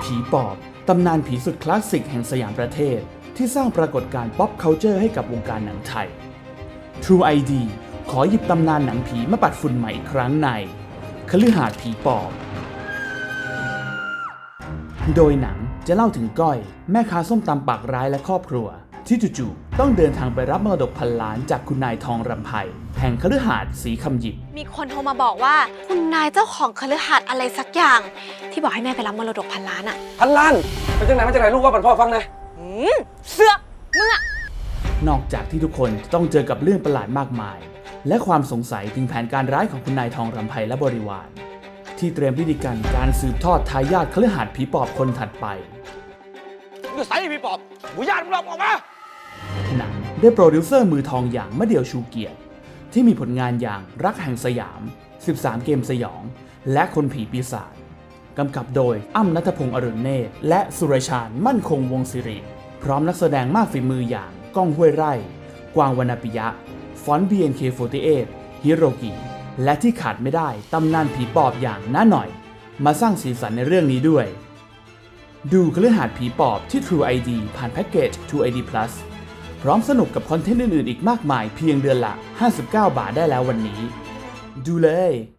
ผีปอบตำนานผีสุดคลาสสิกแห่งสยามประเทศที่สร้างปรากฏการณ์ Pop Culture ให้กับวงการหนังไทย True ID ขอหยิบตำนานหนังผีมาปัดฝุ่นใหม่อีกครั้งในคฤหาสน์ผีปอบโดยหนังจะเล่าถึงก้อยแม่ค้าส้มตำปากร้ายและครอบครัวที่จู่ๆต้องเดินทางไปรับมรดกพันล้านจากคุณนายทองรำไพแห่งคฤหาสน์ศรีคำหยิบมีคนโทรมาบอกว่าคุณนายเจ้าของคฤหาสน์อะไรสักอย่างที่บอกให้แม่ไปรับมรดกพันล้านอะพันล้านมาจากไหนลูกว่าปันพ่อฟังเลยเสือกมึงอะนอกจากที่ทุกคนจะต้องเจอกับเรื่องประหลาดมากมายและความสงสัยถึงแผนการร้ายของคุณนายทองรำไพและบริวารที่เตรียมพิธีการสืบทอดทายาทคฤหาสน์ผีปอบคนถัดไปมึงใส่ผีปอบมึงญาติมึงออกมาหนังได้โปรดิวเซอร์มือทองอย่างมะเดี่ยวชูเกียรติที่มีผลงานอย่างรักแห่งสยาม13เกมสยองและคนผีปีศาจกำกับโดยอ้ำณัฐพงษ์อรุณเนตรและสุรชาญมั่นคงวงศิริพร้อมนักแสดงมากฝีมืออย่างก้องห้วยไร่กวางวรรณปิยะฟอนต์ BNK48 ฮิโรกิและที่ขาดไม่ได้ตำนานผีปอบอย่างน้าหน่อยมาสร้างสีสันในเรื่องนี้ด้วยดูคฤหาสน์ผีปอบที่ True ID ผ่านแพ็กเกจ True ID Plus พร้อมสนุกกับคอนเทนต์อื่นๆอีกมากมายเพียงเดือนละ59 บาทได้แล้ววันนี้ดูเลย